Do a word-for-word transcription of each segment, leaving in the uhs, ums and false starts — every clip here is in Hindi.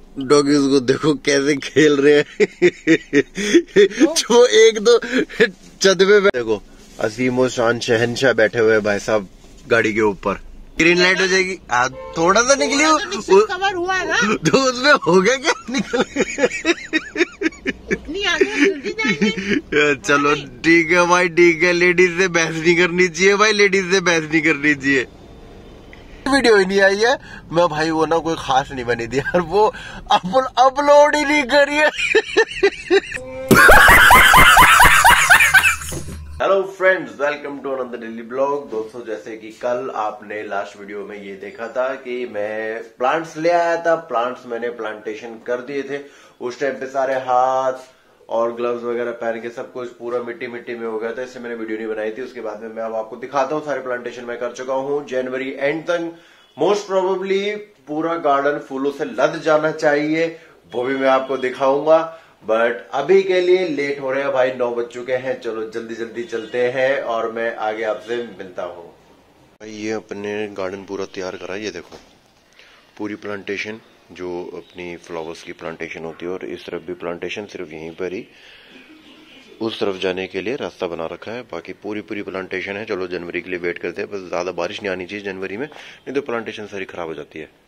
डॉगीज को देखो कैसे खेल रहे हैं। जो एक दो चदवे पे देखो असीम और शान शहनशाह बैठे हुए भाई साहब गाड़ी के ऊपर। ग्रीन लाइट हो जाएगी, आ, थोड़ा सा निकली तो कवर हुआ है ना, तो उसमें हो गया क्या निकल। चलो ठीक है भाई, ठीक है। लेडीज से बहस नहीं करनी चाहिए भाई, लेडीज से बहस नहीं करनी चाहिए। वीडियो ही नहीं आई है मैं भाई, वो ना कोई खास नहीं बनी थी यार, वो अप, अपलोड ही नहीं करी है। Hello friends, welcome to another daily blog. दोस्तों, जैसे कि कल आपने लास्ट वीडियो में ये देखा था कि मैं प्लांट्स ले आया था, प्लांट्स मैंने प्लांटेशन कर दिए थे। उस टाइम पे सारे हाथ और ग्लव्स वगैरह पहन के सब कुछ पूरा मिट्टी मिट्टी में हो गया था, इससे मैंने वीडियो नहीं बनाई थी। उसके बाद में मैं अब आपको दिखाता हूँ सारे प्लांटेशन मैं कर चुका हूँ। जनवरी एंड तक मोस्ट प्रोबेबली पूरा गार्डन फूलों से लद जाना चाहिए, वो भी मैं आपको दिखाऊंगा। बट अभी के लिए लेट हो रहे हैं भाई, नौ बज चुके हैं। चलो जल्दी जल्दी चलते हैं और मैं आगे आपसे मिलता हूँ। भाई ये अपने गार्डन पूरा तैयार करा, ये देखो पूरी प्लांटेशन जो अपनी फ्लावर्स की प्लांटेशन होती है, और इस तरफ भी प्लांटेशन, सिर्फ यहीं पर ही उस तरफ जाने के लिए रास्ता बना रखा है। बाकी पूरी पूरी प्लांटेशन है। चलो जनवरी के लिए वेट करते हैं, बस ज्यादा बारिश नहीं आनी चाहिए जनवरी में, नहीं तो प्लांटेशन सारी खराब हो जाती है।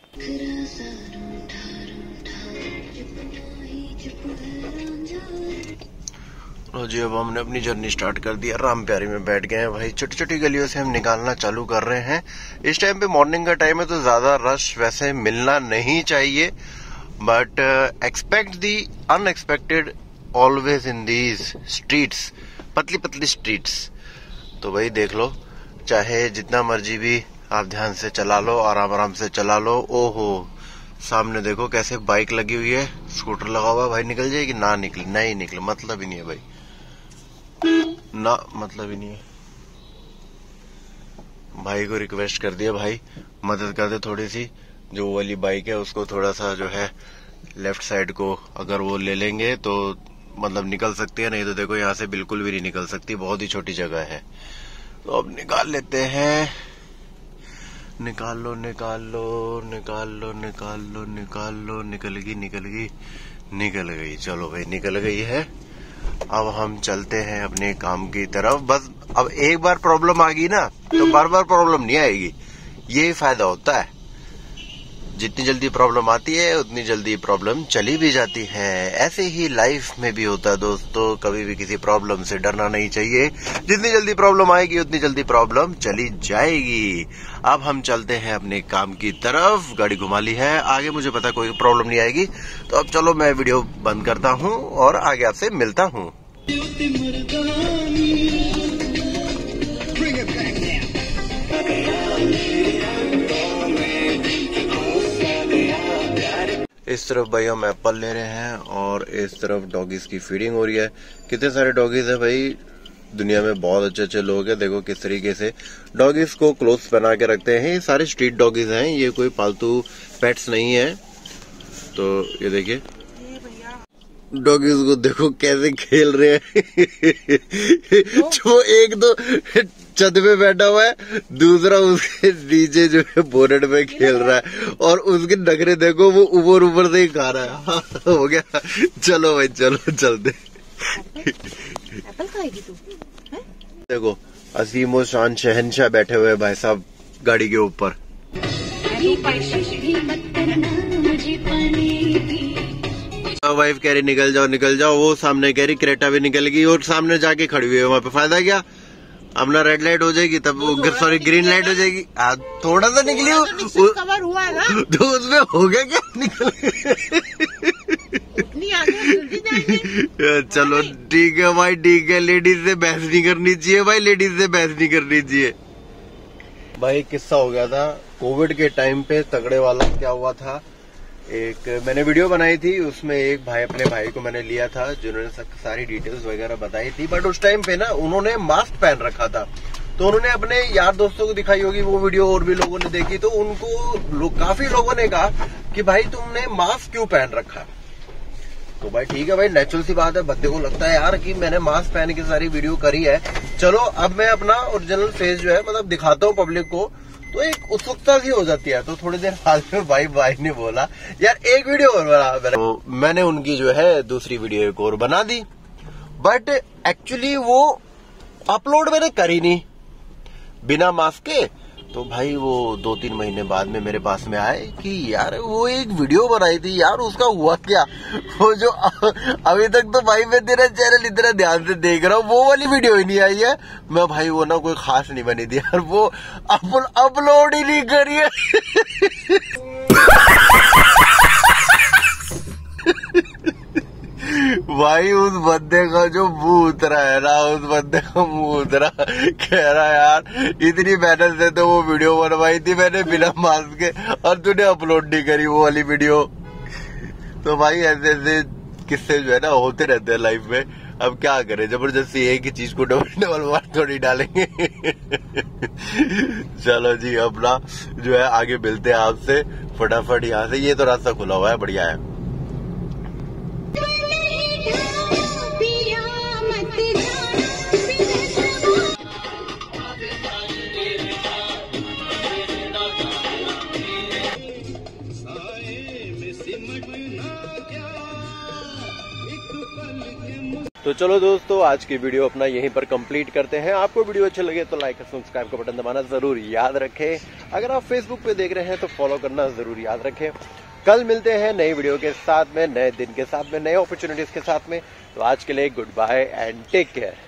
लो जी, अब हमने अपनी जर्नी स्टार्ट कर दी है। राम प्यारी में बैठ गए हैं भाई, छोटी छोटी गलियों से हम निकालना चालू कर रहे हैं। इस टाइम पे मॉर्निंग का टाइम है तो ज्यादा रश वैसे मिलना नहीं चाहिए, but expect the unexpected always in these streets, पतली पतली स्ट्रीट्स। तो भाई देख लो, चाहे जितना मर्जी भी आप ध्यान से चला लो, आराम आराम से चला लो। ओहो, सामने देखो कैसे बाइक लगी हुई है, स्कूटर लगा हुआ है भाई। निकल जाएगी ना, निकले नहीं निकले, मतलब ही नहीं है भाई, ना मतलब ही नहीं है। भाई को रिक्वेस्ट कर दिया, भाई मदद कर दे थोड़ी सी, जो वो वाली बाइक है उसको थोड़ा सा जो है लेफ्ट साइड को अगर वो ले लेंगे तो मतलब निकल सकती है, नहीं तो देखो यहाँ से बिल्कुल भी नहीं निकल सकती, बहुत ही छोटी जगह है। तो अब निकाल लेते हैं, निकाल लो निकाल लो निकाल लो निकाल लो निकाल लो। निकल गई निकल गई निकल गई। चलो भाई निकल गई है। अब हम चलते हैं अपने काम की तरफ। बस अब एक बार प्रॉब्लम आ गई ना तो बार बार प्रॉब्लम नहीं आएगी, यही फायदा होता है। जितनी जल्दी प्रॉब्लम आती है उतनी जल्दी प्रॉब्लम चली भी जाती है। ऐसे ही लाइफ में भी होता है दोस्तों, कभी भी किसी प्रॉब्लम से डरना नहीं चाहिए। जितनी जल्दी प्रॉब्लम आएगी उतनी जल्दी प्रॉब्लम चली जाएगी। अब हम चलते हैं अपने काम की तरफ। गाड़ी घुमा ली है, आगे मुझे पता कोई प्रॉब्लम नहीं आएगी। तो अब चलो मैं वीडियो बंद करता हूँ और आगे आपसे मिलता हूँ। इस तरफ भाई हम एप्पल ले रहे हैं और इस तरफ डॉगीज की फीडिंग हो रही है। कितने सारे डॉगीज है भाई, दुनिया में बहुत अच्छे अच्छे लोग हैं। देखो किस तरीके से डॉगीज को क्लोथ्स पहना के रखते हैं। ये सारे स्ट्रीट डॉगीज हैं, ये कोई पालतू पेट्स नहीं है। तो ये देखिए डॉगीज को देखो कैसे खेल रहे हैं। जो एक दो छत पे बैठा हुआ है, दूसरा उसके नीचे जो है बोनेट में खेल रहा है, और उसके नखरे देखो, वो ऊपर ऊपर से ही खा रहा है। हो गया, चलो भाई चलो चलते। एप्पल खाएगी तू? देखो असीम और शान शहनशाह बैठे हुए भाई साहब गाड़ी के ऊपर। वाइफ कह रही निकल जाओ निकल जाओ, वो सामने कह रही क्रेटा भी निकल गई और सामने जाके खड़ी हुई है। वहाँ पे फायदा क्या, अपना रेड लाइट हो जाएगी तब वो सॉरी ग्रीन लाइट हो जाएगी। आ, थोड़ा सा निकली तो कवर हुआ है ना, तो उसमें हो गया क्या निकल। चलो ठीक है भाई, ठीक है। लेडीज से बहस नहीं करनी चाहिए भाई, लेडीज से बहस नहीं करनी चाहिए भाई। किस्सा हो गया था कोविड के टाइम पे, तगड़े वाला। क्या हुआ था, एक मैंने वीडियो बनाई थी, उसमें एक भाई अपने भाई को मैंने लिया था जिन्होंने सारी डिटेल्स वगैरह बताई थी। बट उस टाइम पे ना उन्होंने मास्क पहन रखा था, तो उन्होंने अपने यार दोस्तों को दिखाई होगी वो वीडियो, और भी लोगों ने देखी। तो उनको लो, काफी लोगों ने कहा कि भाई तुमने मास्क क्यों पहन रखा। तो भाई ठीक है भाई, नेचुरल सी बात है, बंदे को लगता है यार कि मैंने मास्क पहन के सारी वीडियो करी है, चलो अब मैं अपना ओरिजिनल फेस जो है मतलब दिखाता हूँ पब्लिक को। तो एक उत्सुकता सी हो जाती है। तो थोड़ी देर बाद में भाई भाई ने बोला यार एक वीडियो और बना, तो मैंने उनकी जो है दूसरी वीडियो एक और बना दी, बट एक्चुअली वो अपलोड मैंने करी नहीं बिना मास्क के। तो भाई वो दो तीन महीने बाद में मेरे पास में आए कि यार वो एक वीडियो बनाई थी यार, उसका हुआ क्या? वो जो अभी तक तो भाई मैं तेरा चैनल इतना ध्यान से देख रहा हूँ, वो वाली वीडियो ही नहीं आई है। मैं भाई वो ना कोई खास नहीं बनी थी यार, वो अप, अपलोड ही नहीं करी है। भाई उस बंदे का जो मुंह उतरा है ना, उस बंदे का मुंह उतरा, कह रहा यार इतनी मेहनत से तो वो वीडियो बनवाई थी मैंने बिना मास्क के, और तूने अपलोड नहीं करी वो वाली वीडियो। तो भाई ऐसे ऐसे किस्से जो है ना होते रहते हैं लाइफ में। अब क्या करें, जबरदस्ती एक ही चीज को डबल डबल बार थोड़ी डालेंगे। चलो जी, अपना जो है आगे मिलते हैं आपसे फटाफट यहाँ से। ये तो रास्ता खुला हुआ है, बढ़िया है। तो चलो दोस्तों, आज की वीडियो अपना यहीं पर कंप्लीट करते हैं। आपको वीडियो अच्छे लगे तो लाइक और सब्सक्राइब का बटन दबाना जरूर याद रखें। अगर आप फेसबुक पे देख रहे हैं तो फॉलो करना जरूर याद रखें। कल मिलते हैं नई वीडियो के साथ में, नए दिन के साथ में, नए अपॉर्चुनिटीज के साथ में। तो आज के लिए good bye and take care.